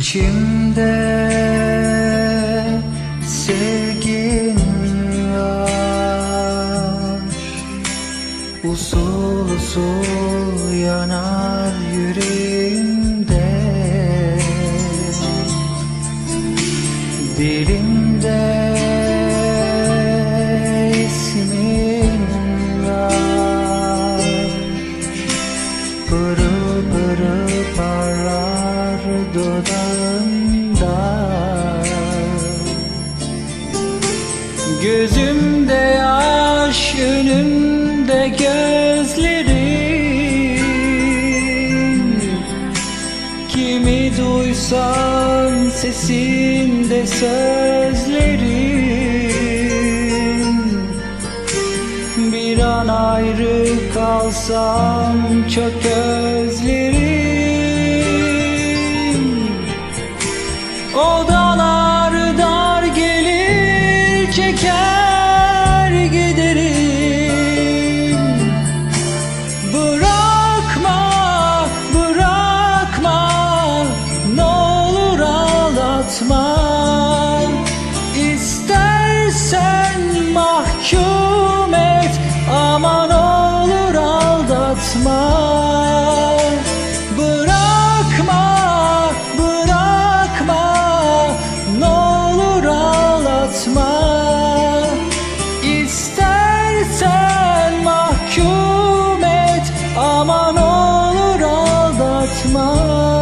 İçimde sevgin var, usul usul yanar yüreğimde. Dilimde ismin var, pırıl pırıl parlar dudağında. Gözümde yaş, önümde gözlerin. Kimi duysam sesinde sözlerin. Bir an ayrı kalsam çok özlerim. Odalar dar gelir, çeker giderim. Bırakma, bırakma, ne olur ağlatma. İstersen mahkum et ama ne olur aldatma. Bırakma, bırakma, ne olur ağlatma. İstersen mahkum et ama ne olur aldatma.